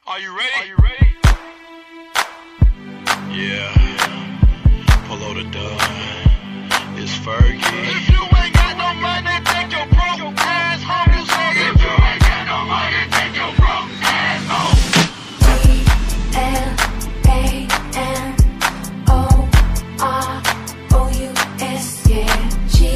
Are you ready? Are you ready? Yeah. Polo the dub. It's Fergie. If you ain't got no money, take your broke ass home. If you ain't got no money, take your broke ass home. G-L-A-N-O-R-O-U-S, yeah.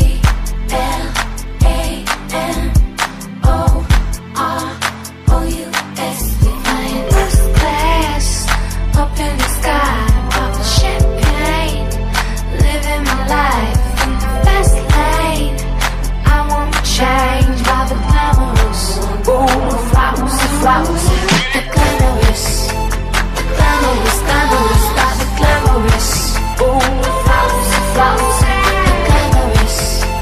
G-L-A-N-O-R-O-U-S. Flying first class, up in the sky, popping champagne, living my life in the fast lane. I won't change by the glamorous, ooh, flowers, flowers, the glamorous, glamorous, glamorous, by the glamorous, ooh, flowers, flowers, the glamorous,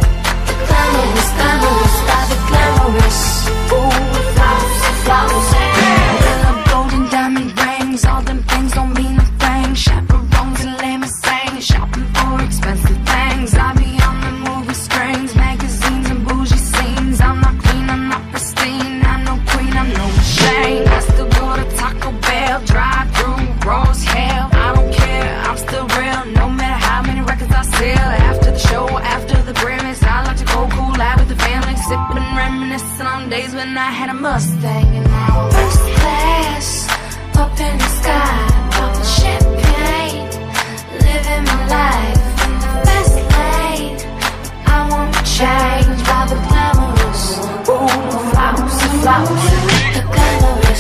glamorous, glamorous, by the glamorous, ooh, flowers, flowers. Girl, I'm golden diamond rings, all them things don't mean a thing. Chaperones and limousines, shopping for expensive things. I be on the movie screens, magazines and bougie scenes. I'm not clean, I'm not pristine, I'm no queen, I'm no shame. I still go to Taco Bell, drive through Rose Hill. I don't care, I'm still real, no matter how many records I sell. After the show, after the Grammys, I like to go cool out with the family, sipping and reminiscing on days when I had a Mustang. And now first class, up in the sky, popping champagne, living my life in the fast lane. I won't change by the glamorous, ooh, flowers, flowers, the glamorous,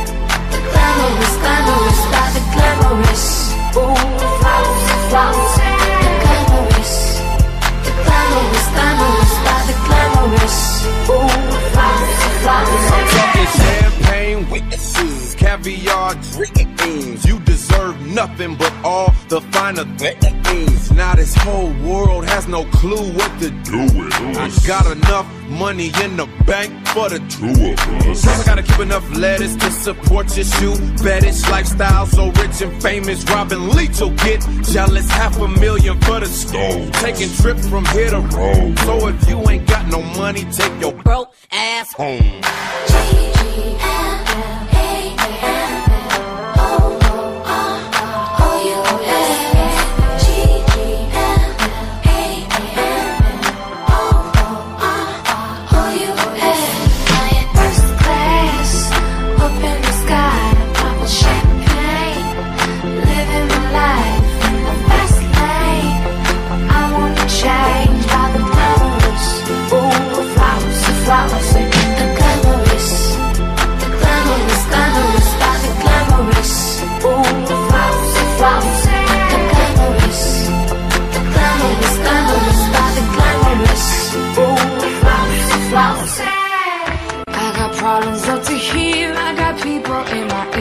glamorous, glamorous, by the glamorous, ooh, flowers, flowers, the glamorous, glamorous, glamorous, by the glamorous, ooh, flowers, flowers. I'm talking champagne with the scenes, caviar dreams. You deserve nothing but all the finer things. Now this whole world has no clue what to do with us. I got enough money in the bank for the two of us. Plus I gotta keep enough lettuce to support your shoe fetish lifestyle. So rich and famous, Robin Leach will get jealous. $500,000 for the stove, taking trips from here to Rome. So if you ain't got no money, take your broke ass home. I got problems up to here, I got people in my